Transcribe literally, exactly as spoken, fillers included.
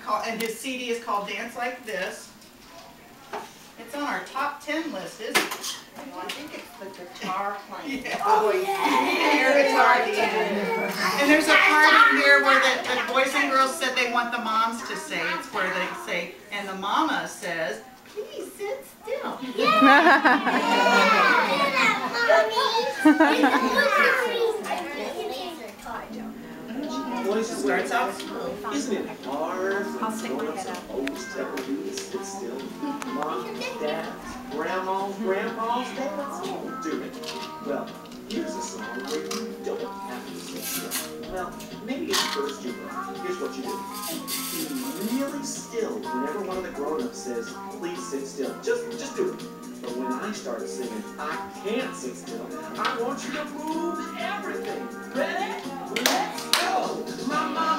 called, and his C D is called Dance Like This. It's on our top ten list, isn't it? Well, I think it's the guitar playing. Yeah. Oh, yeah. You can hear guitar. And there's a part in here where the, the boys and girls said they want the moms to say. It's where they say, and the mama says, please sit still. Voice starts off. Isn't it hard? I'll stick my head up. Always tell you to sit still. Mom, dads, grandmas, grandpas, they all do it. Well, here's a song where you don't have to sit still. Well, maybe at first you will. Here's what you do. Be really still whenever one of the grown-ups says, please sit still. Just, just do it. But when I started singing, I can't sit still. I want you to move everything. Ready? Let's go. Mama.